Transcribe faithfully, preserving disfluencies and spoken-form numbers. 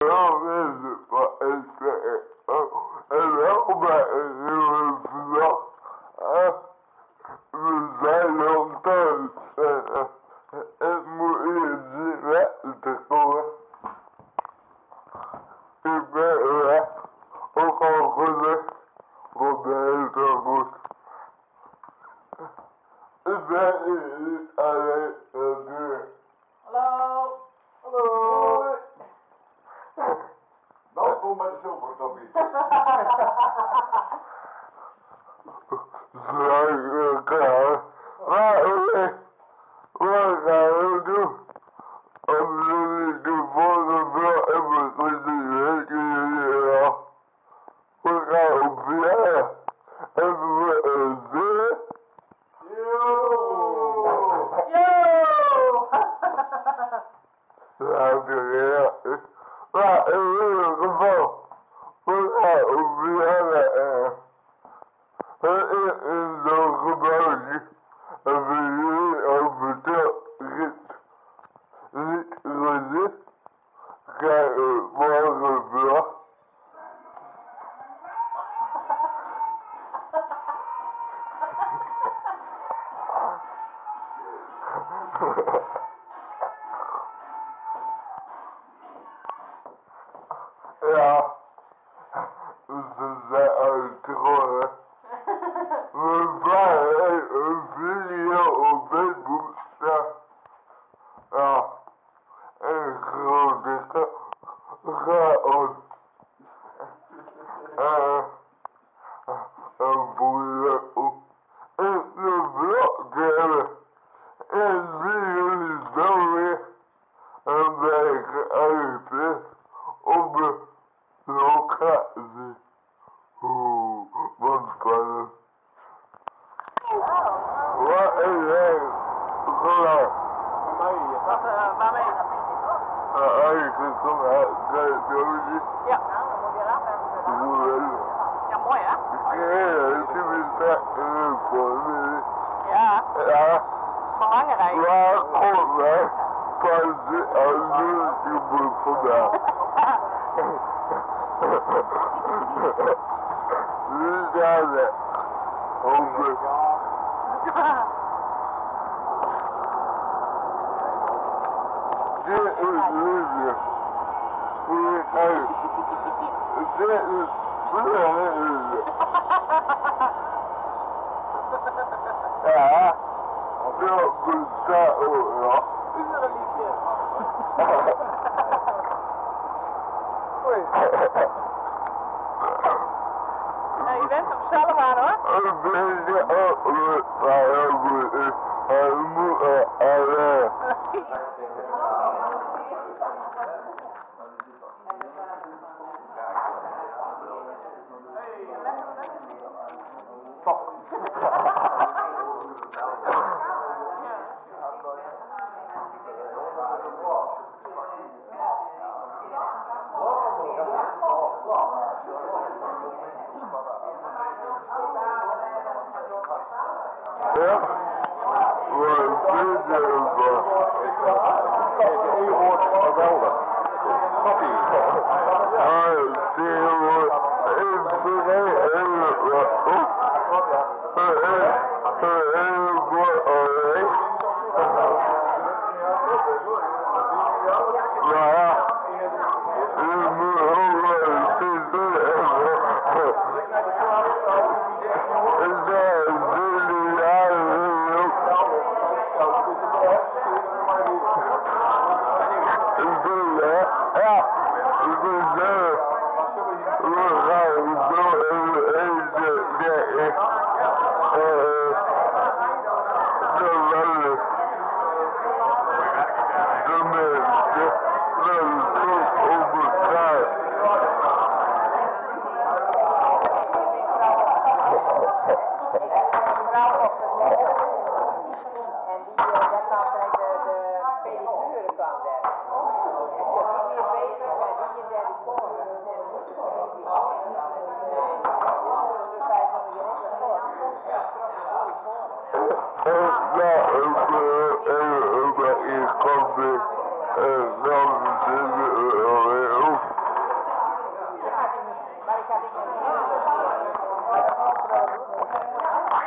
Welkom bij de zilvertoppie. Zeker. Maar wat gaan we doen? Als jullie de volgende vrouw hebben gezien, jullie al. We gaan op verjaardag. Hebben we een zin? Yo! Yo! Laat je ja. Maar in ieder geval, we gaan op verjaardag. Het is in zo'n gebouwtje. Hebben jullie al verteld, Rit? Rit gezien? Kijk, morgen vlog. Ja, ze zijn uit te horen. We waren een video op Facebook staan. Ja, en grote chaos. En een boele op. En de vlog te hebben. En zien jullie zo weer een week uitgepleegd op de locatie. Oeh, wat spannend. Wat is hij? Geluid. Wat, uh, waarmee? Eigenlijk kom uit de doosje. Ja. Nou, dan moet je eraf hebben. Hoe wel? Ja, mooi hè? Ja, het is een voor me. Ja, Ja, belangrijk. waar komt hij? Pas de YouTube vandaan. Nu zijn we. Over. Dit is liefde. Voor uit. Dit is liefde. Ja, dat bestaat ook nog. Pure liefde. Nou, je bent hem zelf aan hoor. Een beetje ook maar hij moet hij moet alleen. Ja, wat vind je ervan? Je hoort geweldig. Koppie. Hij tegenwoordig, ik vergeet even wat op. Een hele woord alleen. Maar ja, je moet ook wel een zin doen hebben. En daar zullen jaren ook. Ik ben er, ja, ik ben er. We gaan zo even eten, nee, eh, geweldig. De mensen, dat is zo onbestaand. En die, uh, dat dan bij de, de pedicure kwam daar. En die niet meer bezig en die in daar die koren. En dan moet je gewoon die handen. Nee, dus wij nog direct ervoor. Ja, Ja, ik ben er, ik kom weer, en dan zitten we alweer op. dingen leren.